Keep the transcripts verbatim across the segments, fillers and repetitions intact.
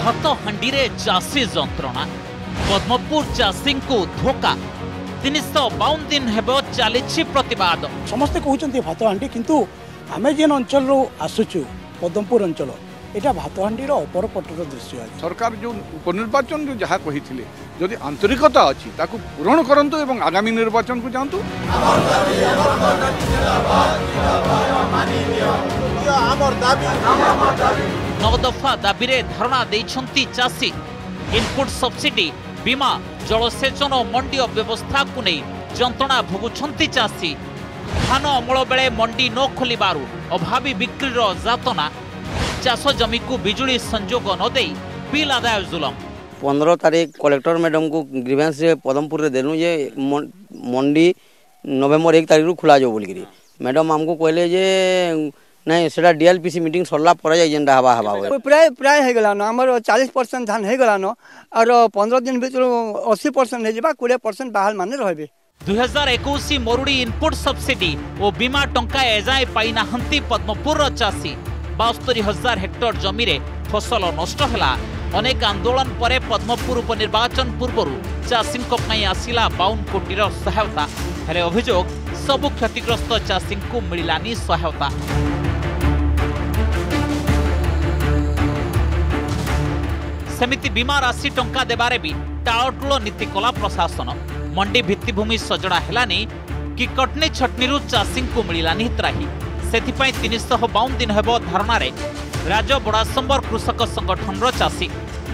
भात हांडी रे चाषी जंत्रणा पद्मपुर चाषी को धोखा तीन सौ बावन दिन हेब चली प्रतिवाद समस्ते कहते भात हांडी किंतु आम जेन अंचल आसुचु पद्मपुर अंचल यहाँ भात हांडी अपर पटर दृश्य सरकार जो उपनिर्वाचन जो जहाँ कही जदि आंतरिकता अच्छी ताकू पूरण करंतु एवं आगामी निर्वाचन को जातु। नौ दफा दाबी रे धारणा देइछंती चाषी इनपुट सब्सिडी बीमा जलसेचन और मंडी व्यवस्था को नहीं जंत्रणा भोगुछंती चाषी धान अमल बेले मंडी न खोलिबारु अभावी बिक्रीर जातना चाष जमी को बिजुली संजोग न दे बिल आदाय जुलम। पंद्रह तारीख कलेक्टर मैडम को ग्रीवेंस से पदमपुर देनु जे मंडी नवेम्बर एक तारीख खुला जाओ बोल मैडम हमको कहले जे नहीं सेटा डीएलपीसी मीटिंग सरला पर जाय जेंडा हवा हवा प्राय प्राय हे गला न हमर चालीस परसेंट धान हे गला न और पंद्रह दिन भीतर अस्सी परसेंट हे जबा बीस परसेंट बाहर माने रहबे। दुई हजार इक्कीस मरुड़ी इनपुट सब्सिडी और बीमा टंका एजाए पाई नाहंती पद्मपुर चाषी बास्तरी हजार हेक्टर जमी रे फसल नष्ट हला। अनेक आंदोलन पर पद्मपुर उपनिर्वाचन पूर्व चाषी आसिला बावन कोटी सहायता हेले अभियोग सबु क्षतिग्रस्त चाषी को मिलानी सहायता। सेमिति बीमा राशि टंका देबारे भी टाळटुळ नीति कला प्रशासन मंडी भित्तिभूमि सजड़ा हेलानी कि कटनी छटनी चाषी को मिलानी त्राही सेथिपाई तीन सौ बावन दिन हेब धारणा राज बड़ासंबर कृषक संगठन चाषी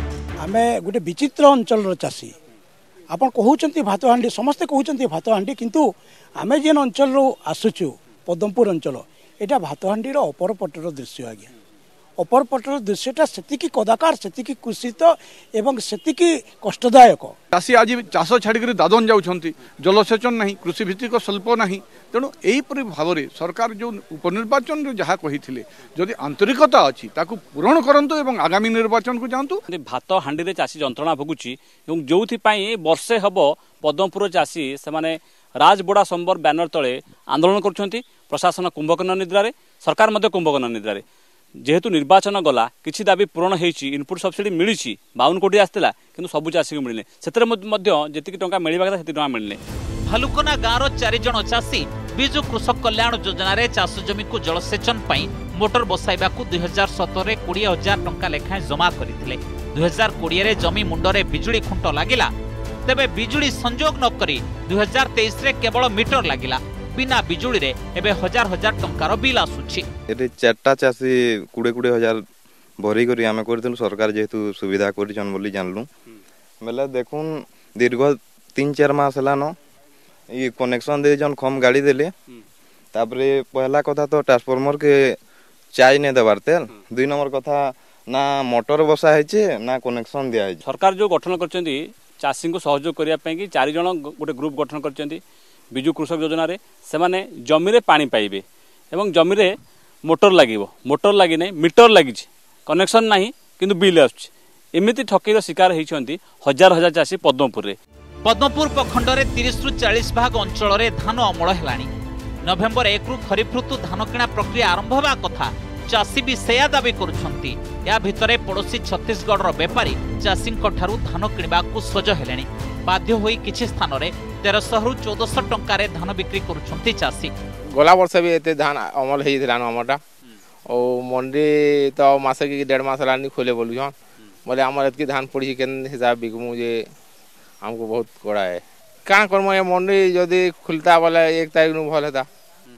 आमे गोटे विचित्र अंचल चाषी आपन कहउचंती भात हांडी समस्ते कहउचंती भात हांडी किंतु आमे जेन अंचल आसुचु पद्मपुर अंचल एटा भात हांडी अपर पटर दृश्य आज्ञा अपर पटर दृश्यटा सेतिकी कदाकार सेतिकी कुषित एवं सेतिकी कष्टदायक। चाषी आज चाष छाड़ी दादन जाउछंती जलसेचन नहीं कृषि भित्तिक शिल्प नहीं तेणु यहीपरि भाव में सरकार जो उपनिर्वाचन जो जहाँ कही जदि आंतरिकता अच्छी ताकू पूरण करंतु एवं आगामी निर्वाचन को जातु। भात हांडी रे चाषी जंत्रणा भोगुची एवं जोउथिपाई वर्षे हब पद्मपुर चाषी से राजबड़ा संबर बैनर तले आंदोलन करुछंती प्रशासन कुंभकर्ण निद्रारे सरकार मध्य कुंभकर्ण निद्रारे जेहेतु निर्वाचन गला किछि दाबी पूरण होईची इनपुट सब्सिडी मिलिछि बावन कोटी आस्तिला किंतु सबु चाषी को मिलने सेतरे मध्य जेतिकी टंका मिलबा कथा सेति टंका मिलने। भालुकना गाँव चार जन चाषी बिजु कृषक कल्याण योजना रे चाष जमी को जलसेचन पाई मोटर बसाइबा को दुई हजार सतर कोड़े हजार टंका लेखाएं जमा करथिले। दुई हजार कोड़े रे जमी मुंडरे बिजुली खुंट लागिला तेबे बिजुली संजोग न करी दुई हजार तेईस रे केवल मीटर लागिला बिना बिजुली रे एबे हजार हजार टंकार बिल आसुछि। एते चारटा चासी कुड़े कुड़े हजार भरी करी आमे करथिलु सरकार जेहेतु सुविधा करिछन बोली जानलु मेला देखुन दीर्घ तीन चार मास हला न ये कनेक्शन दे जन खम गाड़ी देले तापरे पहला कथा तो ट्रांसफार्मर के चार्ज ने देबार तेल दुई नंबर कथा ना मोटर बसा है ना कनेक्शन दिया है। सरकार जो गठन करछंती चाषी को सहयोग करिया पई कि चार जन गोटे ग्रुप गठन करछंती बिजु कृषक योजना रे से माने जमी रे पानी पाइबे एवं जमी रे मोटर लागिबो मोटर लागि नै मीटर लागि कनेक्शन नाही किंतु बिल आछी एमिति ठकीर शिकार होइछंती हजार हजार चाषी पद्मपुर रे। पद्मपुर प्रखंड रे तीस रु चालीस भाग अंचल रे धान अमल हेलानी नवेम्बर एक रु खरीफ ऋतु धान किणा प्रक्रिया आरंभ होबा कथा चाषी भी सेया दाबी करुछंती। या भितरे पड़ोशी छत्तीसगढ़ रो व्यापारी चाषी ठारू धान किणबा को सज हेलेनी बाध्य होई किछि स्थान रे तेरह सौ रु चौदह सौ टंका रे धान बिक्री करुछंती चाषी। गला वर्ष भी एते धान अमल हेई दिलान हमटा ओ मंडी तो मासे की डेढ़ मास लानी खोले बोलु छन बोले हमर एतकी धान पड़ी केन हिसाब बिकमु जे हमको बहुत कोड़ा है कान करम ये मंडी जदी खुलता बोले एक तारीख नु भल हेता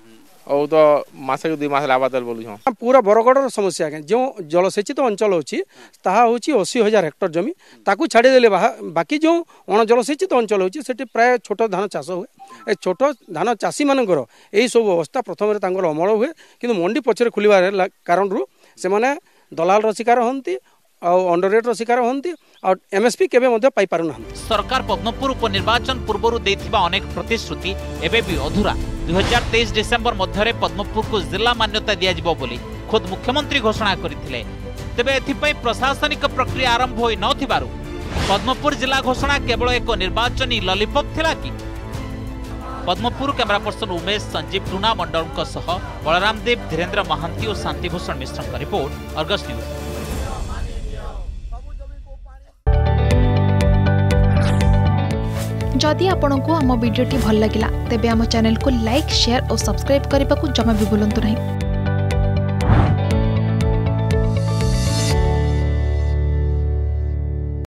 और तो मासे दुई मास लाबादल बोलु छन। पूरा बरगढ़ समस्या के जो जलसेचित तो अंचल होची ताहा होची अस्सी हजार हेक्टर जमी ताकू छाड़ी देले बाकी जो अण जलसेचित तो अंचल होची सेठी प्राय छोट धान चाष हुए ए छोट धान चाषी मानकर एई सब अवस्था प्रथम तांकर अमल हुए किंतु मंडी पछरे खुलिबार कारण रु से माने दलाल रो शिकार होंती अंडर रेट रो शिकार होंती और एमएसपी केबे मध्ये पाई पारु ना। सरकार पद्मपुर उपनिर्वाचन पूर्व देथिबा अनेक प्रतिश्रुति एबे भी अधूरा। दुई हजार तेईस डिसेम्बर मध्य पद्मपुर को जिला मान्यता दिया जिवो बोली खुद मुख्यमंत्री घोषणा करथिले तेबे एथिपई प्रशासनिक प्रक्रिया आरंभ होई नथिबारु पद्मपुर जिला घोषणा केवल एक निर्वाचनी लॉलीपॉप थिला कि। पद्मपुर कैमरा पर्सन उमेश संजीव टूना मंडल बलराम देव धीरेन्द्र महांती और शांतिभूषण मिश्र रिपोर्ट अर्गस न्यूज। जदि आपंक आम भिडी भल लगा तेब आम चैनल को लाइक शेयर और सब्सक्राइब करने को जमा भी भूलु नहीं।